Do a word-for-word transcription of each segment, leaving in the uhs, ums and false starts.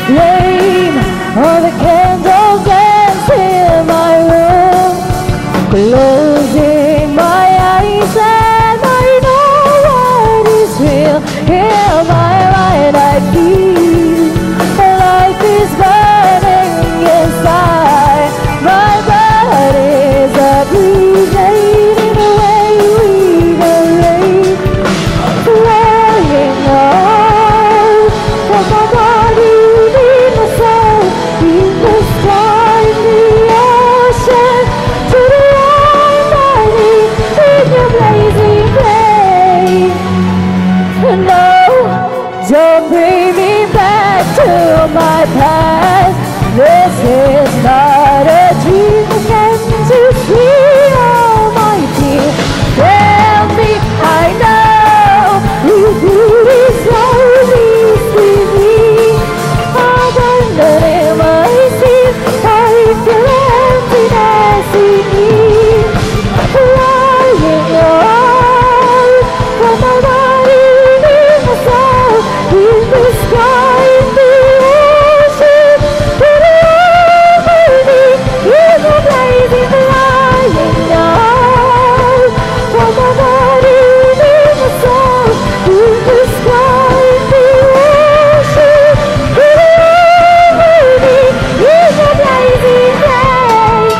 flame of the candles dance in my room. Closing my eyes and I know what is real. In my mind I feel life is burning inside. My body's abbreviating away with the rain, flowing out from my body, in my soul, in the sky, in the ocean, to the Almighty, in your blazing flame. No, don't bring me back to my past. This is not a dream. Can't you see all my tears? Tell me, I know you do this always with me. Abandoning my seat, I feel emptiness in me. Flying out from my body, in my soul, in the sky, in the ocean, to the Almighty, in the blazing flying out from my body, in my soul, in the sky, in the ocean, to the Almighty, in the blazing flame.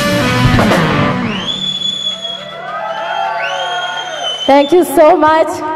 Thank you so much.